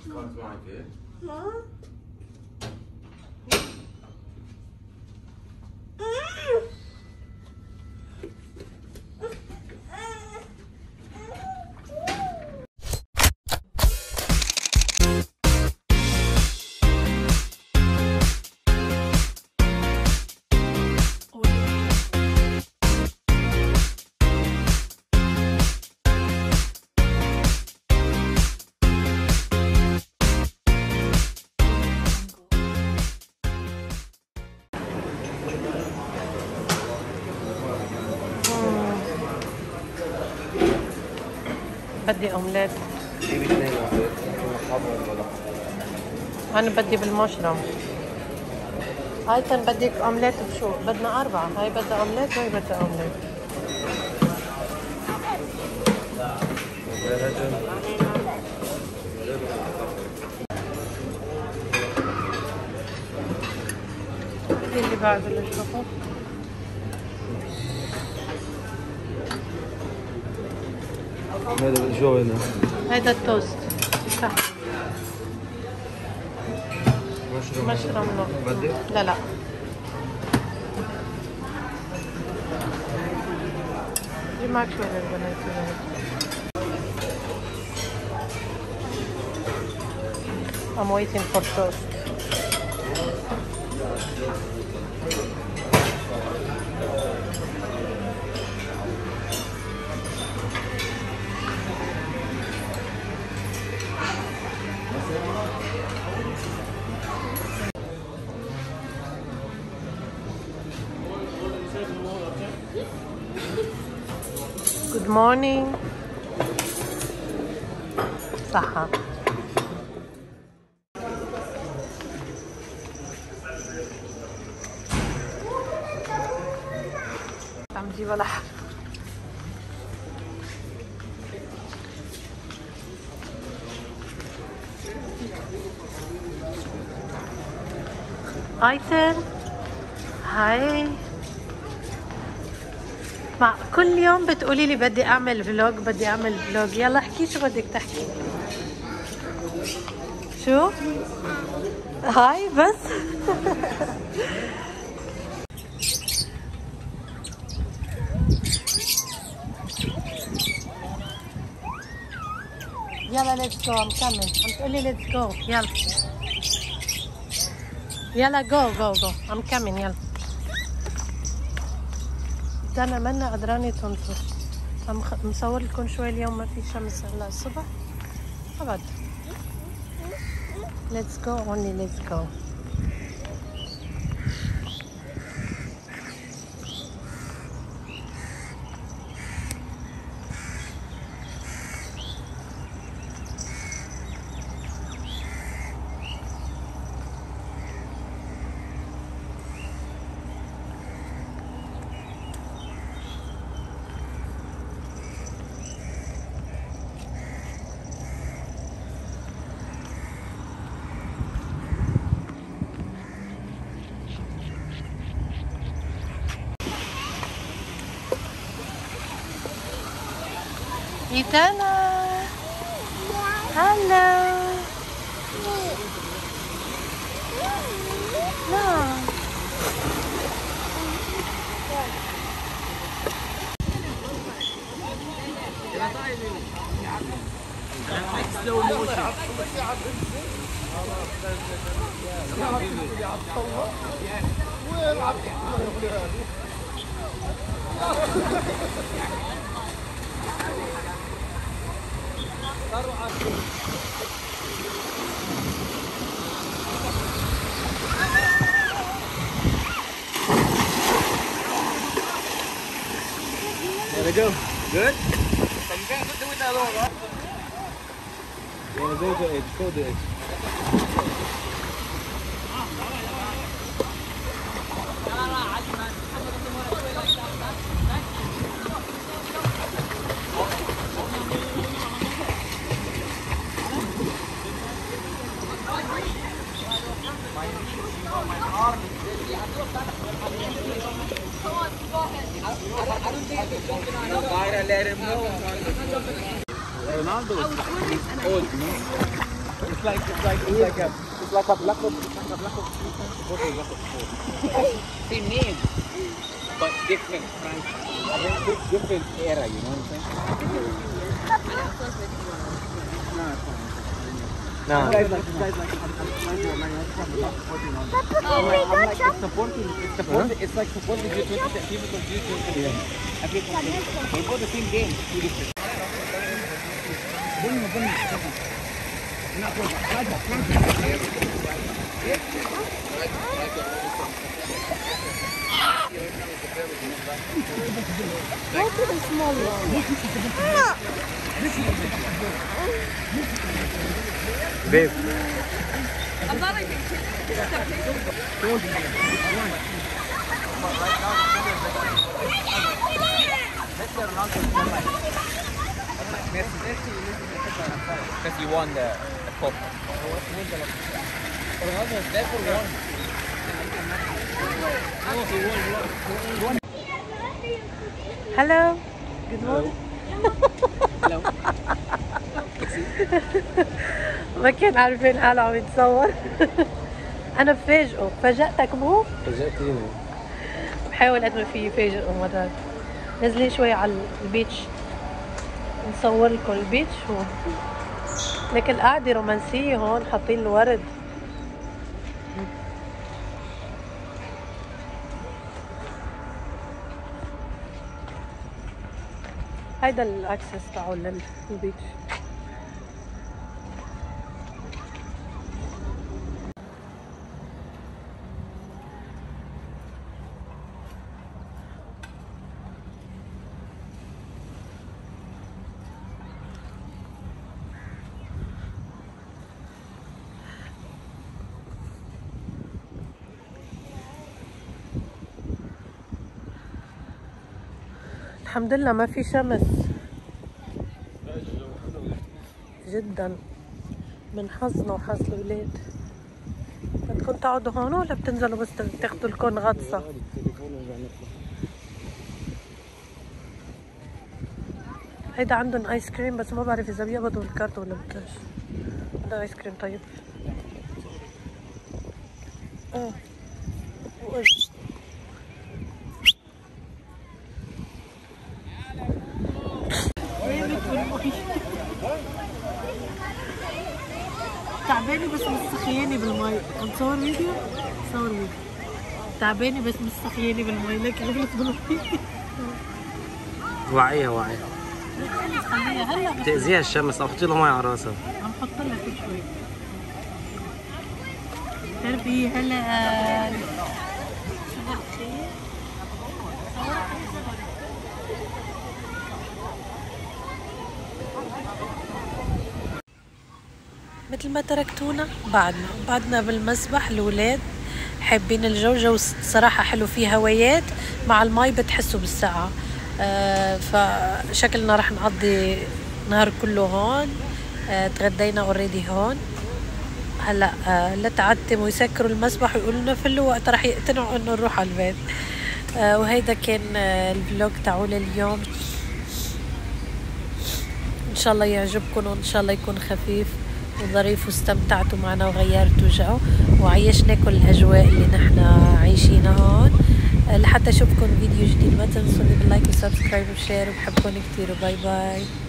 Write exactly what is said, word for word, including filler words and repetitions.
كارت معك؟ بدي اومليت. انا بدي بالمشروم. هاي كان بدك اومليت بشو؟ بدنا اربعة. هاي بدها اومليت وهي بدها اومليت. اللي بعده اللي شوفه. هذا شو هنا؟ هيدا التوست. صح. مشروم. مشروم لا. بدي؟ لا لا. دي معك شوي للبنات. I'm waiting for toast. Good morning. صحة. عم جيب ولا حاجة. ايتن هاي. مع كل يوم بتقولي لي بدي اعمل فلوج بدي اعمل فلوج. يلا احكي شو بدك تحكي. شو هاي بس. يلا ليتس جو. عم كمل. عم تقولي ليتس جو. يلا يلا جو جو جو. عم كمل. يلا انا منا قدراني تنطر. عم مصور لكم شوي. اليوم ما في شمس هلا الصبح ابد. let's go only let's go. Etana. Hello. No. slow motion. There we go. Good? Yeah, go to edge, go to edge. Ronaldo is old, no? It's like it's like it's like a it's like a black ops. It's like a black ops. What is black ops four? Same name, but different franchise. I mean, di- different era. You know what I'm saying? No, it's fine. No. Guys like guys like I'm, I'm trying to I'm not supporting on. I'm like, I'm like it's supporting it's supporting it's like supporting G twenty people from G twenty. Yeah. Everything they both the same game, two different. Bunny, bunny. Not good. Right, Go to the small one. Babe. I'm not like Because you won the, the cup. Ronaldo is there for one. No, he won one. Hello. Good morning. Hello. ما كان عارفين حاله عم يتصور. أنا بفاجئه، فاجأتك مو؟ فاجأتيني. بحاول قد ما في فاجئه مرات. نازلين شوي على البيتش نصور لكم البيتش هون. لكن القعدة رومانسية هون، حاطين الورد. هيدا الاكسس تاعو للبيتش. الحمد لله ما في شمس جدا، من حظنا وحظ الولاد. بدكم تقعدوا هون ولا بتنزلوا بس تاخذوا لكم غطسه؟ هيدا عندهم ايس كريم بس ما بعرف اذا بيقبضوا الكارت ولا بكاش. هذا ايس كريم طيب. اه تعبانة بس مستخياني بالمي. عم تصور فيديو؟ صور فيديو. تعبانة بس مستخياني بالمي، لكن غلط بالمي. وعيها وعيها. خليها هلا بس تأذيها الشمس او حطي له مي على راسها. عم حط لها كل شوي. بتعرفي هلا شو بتخيل؟ مثل ما تركتونا بعدنا بعدنا بالمسبح. الولاد حابين الجو، جو صراحة حلو، فيه هوايات مع المي بتحسوا بالساعة. آه فشكلنا رح نقضي نهار كله هون. آه تغدينا اوريدي هون. هلا آه لا تعتموا يسكروا المسبح ويقولوا لنا في الوقت رح يقتنعوا انه نروح على البيت. آه وهيدا كان آه الفلوج تاعونا اليوم. ان شاء الله يعجبكم وان شاء الله يكون خفيف وظريف واستمتعتوا معنا وغيرتوا جو وعيشناكم الاجواء اللي نحن عايشينها هون. لحتى اشوفكم فيديو جديد ما تنسوا باللايك وسبسكرايب وشير، وبحبكم كتير وباي باي.